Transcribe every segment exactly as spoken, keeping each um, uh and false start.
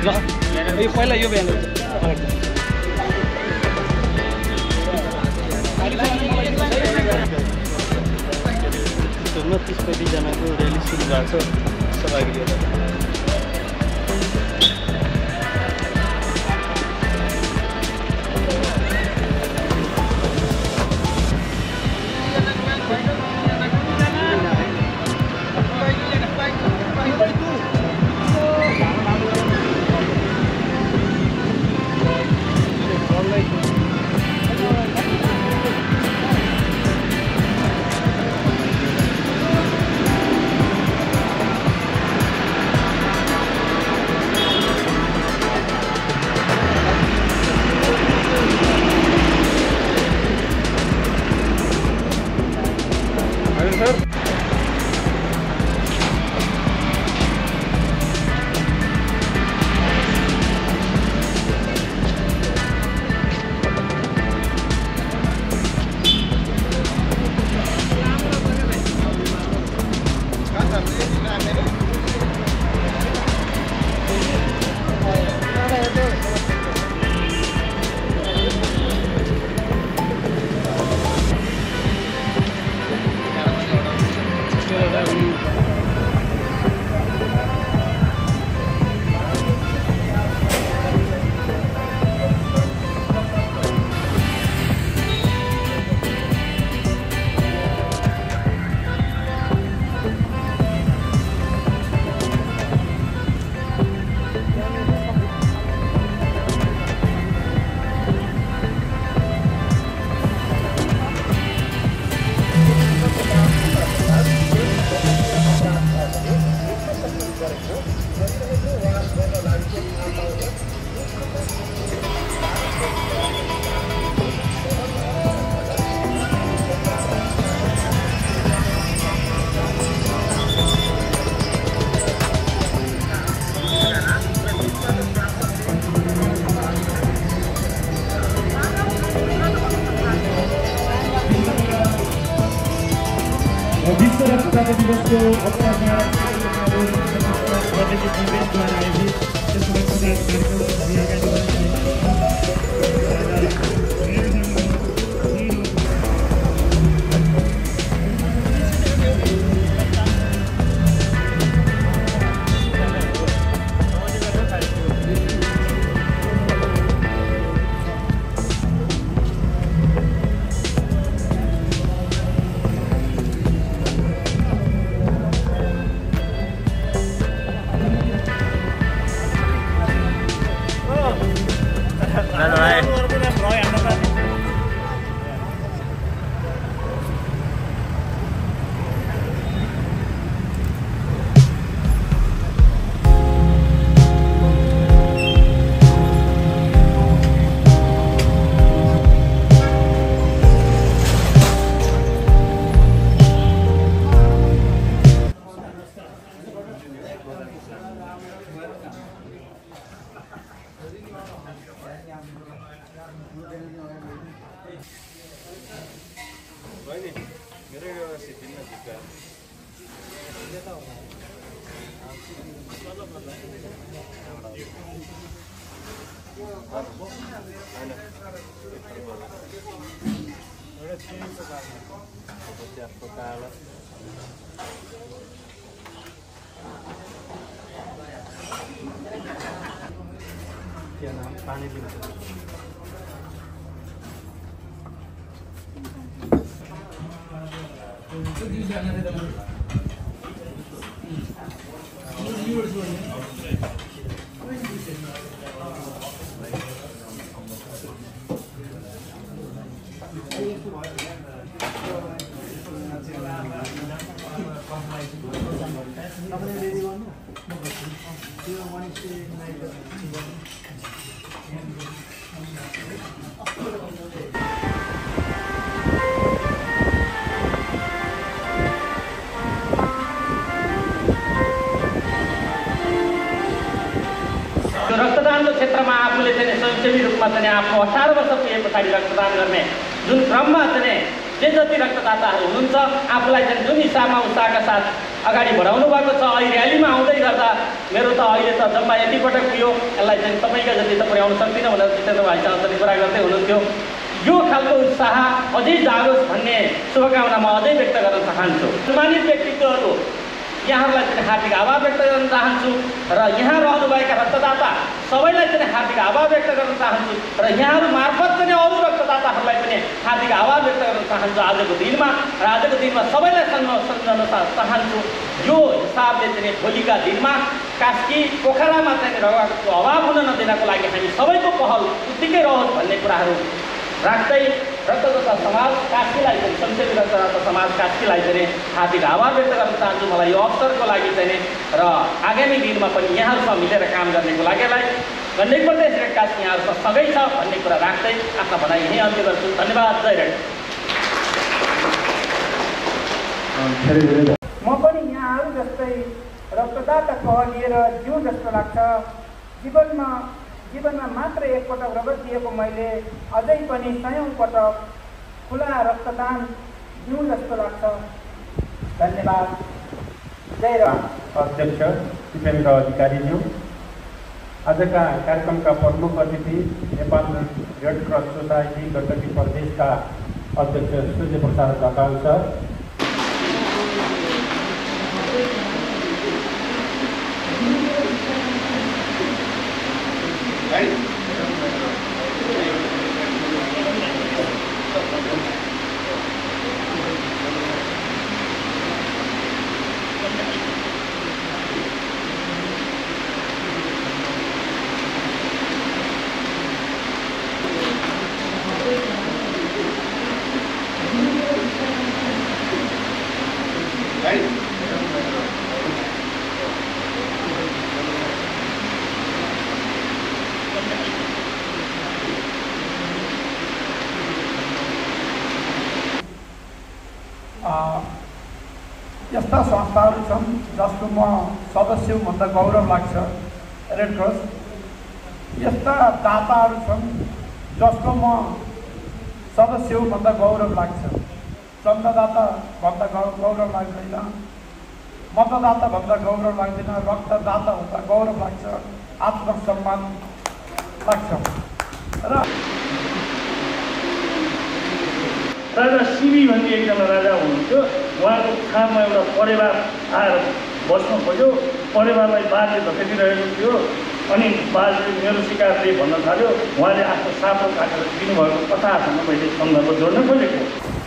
यो पहिला यो बिहान तीस पैँतिसजनाको र्याली सुरु भएको छ सहभागीहरू विश्व रक्तदाता दिवसको अवसरमा गर्ने इभेन्टद्वारा आयोजित यस रक्तदान पानी भी रक्तदानको क्षेत्रमा आफूले चाहिँ स्वयंसेवी रूपमा चाहिँ आफ्नो अठार वर्ष पुगे पछाडि रक्तदान गर्ने जुन क्रममा चाहिँ जे जति रक्तदाताहरू हुनुहुन्छ आफूलाई चाहिँ जुन हिसाबमा उत्साहका साथ अगाडि बढाउनु भएको छ। अहिले र्यालीमा आउँदै गर्दा मेरो त अहिले त जम्मा यति पटक पुग्यो, यसलाई चाहिँ तपाईँका जति त पुर्याउन सक्दिनँ भनेर जितेन्द्र भाइसँग पनि कुरा गर्दै हुनुहुन्थ्यो। यो खालको उत्साह अझै जागोस् भन्ने शुभकामना म अझै व्यक्त गर्न चाहन्छु। सम्मानित व्यक्तित्वहरू यहाँहरूलाई चाहिँ हार्दिक आभार व्यक्त गर्न चाहन्छु र यहाँ रहनुभएका रक्तदाता सबैलाई चाहिँ हार्दिक आभार व्यक्त गर्न चाहन्छु र यहाँहरू मार्फत पनि अरू रक्तदाताहरूलाई पनि हार्दिक आभार व्यक्त गर्न चाहन्छु। आजको दिनमा र आजको दिनमा सबैलाई सम्झन चाहन्छु। यो हिसाबले चाहिँ भोलिका दिनमा कास्की पोखरामा चाहिँ रगतको अभाव हुन नदिनको लागि हामी सबैको पहल उत्तिकै रहोस् भन्ने कुराहरू राख्दै रक्तदाता समाज कास्कीलाई चाहिँ संसदीय रक्तदाता समाज कास्कीलाई चाहिँ हार्दिक आभार व्यक्त गर्न चाहन्छु। मलाई यो अवसरको लागि चाहिँ र आगामी दिनमा पनि यहाँहरूसँग मिलेर काम गर्नेको लागिलाई गण्डकी प्रदेश रेड कास्ट यहाँहरूसँग सँगै छ भन्ने कुरा राख्दै आफ्ना भनाइ यहीँ अन्त्य गर्छु। धन्यवाद। जय रेड। म पनि यहाँहरू जस्तै रक्तदाता कहलिएर जिउँ जस्तो लाग्छ। जीवनमा जीवनमा मात्र एकपटक रगत दिएको मैले अझै पनि सयौँ पटक खुला रक्तदान दिउँ जस्तो लाग्छ। धन्यवाद। जय राम। अध्यक्ष दिपेन्द्र अधिकारीज्यू, आजका कार्यक्रमका प्रमुख अतिथि Nepal red cross society Gandaki प्रदेशका अध्यक्ष सूर्य प्रसाद ढकाल सर, यस्ता संस्थाहरू छन् जसको म सदस्य हुँ भन्दा गौरव लाग्छ। रेड क्रस यस्ता दाताहरू छन् जसको म सदस्य हुँ भन्दा गौरव लाग्छ। चन्दादाता भन्दा गौरव लाग्दैन, मतदाता भन्दा गौरव लाग्दैन, रक्तदाता भन्दा गौरव लाग्छ, आत्मसम्मान लाग्छ। र राजा सिबी भन्ने एकजना राजा हुनुहुन्थ्यो। उहाँको छाममा एउटा परिवार आएर बस्नु खोज्यो। परिवारलाई बाजे धकेलिरहेको थियो अनि बाजे मेरो शिकार दे भन्न थाल्यो। उहाँले आफ्नो सापो काटेर दिनुभएको कथासँग मैले सन्दर्भ जोड्न खोजेको।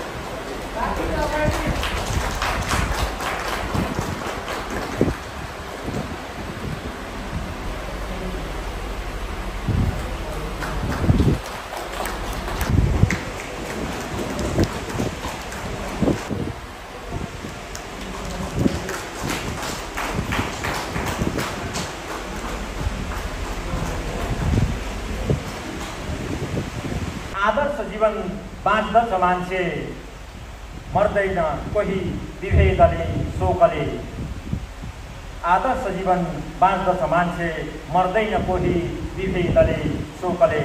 आदर्श जीवन बाँच्दछ मान्छे, मर्दैन कोही विभेदले शोकले। आदर्श जीवन बाँच्दछ मान्छे, मर्दैन कोही विभेदले शोकले।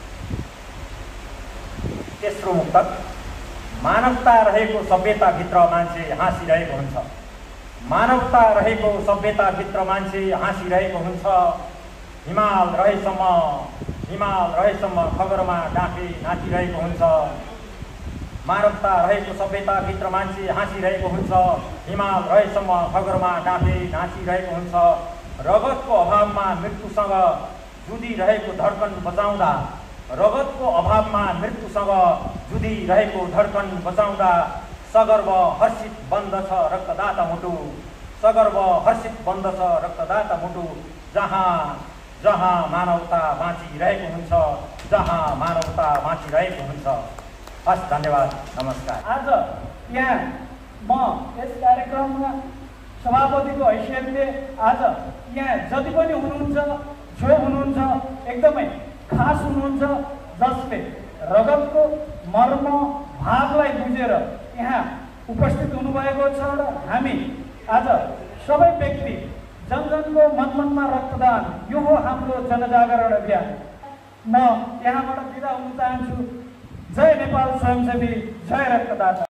तेस्रो मुक्तक। मानवता रहेको सभ्यताभित्र मान्छे हाँसिरहेको हुन्छ। मानवता रहेको सभ्यताभित्र मान्छे हाँसिरहेको हुन्छ। हिमाल रहेसम्म हिमाल रहेसम्म खगरमा डाँफे नाचिरहेको हुन्छ। मानवता रहेको सभ्यताभित्र मान्छे हाँसिरहेको हुन्छ। हिमाल रहेसम्म खगरमा डाँफे नाचिरहेको हुन्छ। रगतको अभावमा मृत्युसँग जुधिरहेको धड्कन बचाउँदा रगतको अभावमा मृत्युसँग जुधिरहेको धड्कन बचाउँदा सगर्व हर्षित बन्दछ रक्तदाता मुटु। सगर्व हर्षित बन्दछ रक्तदाता मुटु। जहाँ जहाँ मानवता बाँचिरहेको हुन्छ, जहाँ मानवता बाँचिरहेको हुन्छ। हस्, धन्यवाद, नमस्कार। आज यहाँ म यस कार्यक्रममा सभापतिको हैसियतले आज यहाँ जति पनि हुनुहुन्छ, जो हुनुहुन्छ, एकदमै खास हुनुहुन्छ, जसले रगतको मर्म भावलाई बुझेर यहाँ उपस्थित हुनुभएको छ। र हामी आज सबै व्यक्ति जनजनको मन मनमा रक्तदान, यो हो हाम्रो जनजागरण अभियान। म यहाँबाट बिदा हुन चाहन्छु। जय नेपाल स्वयंसेवी, जय रक्तदाता।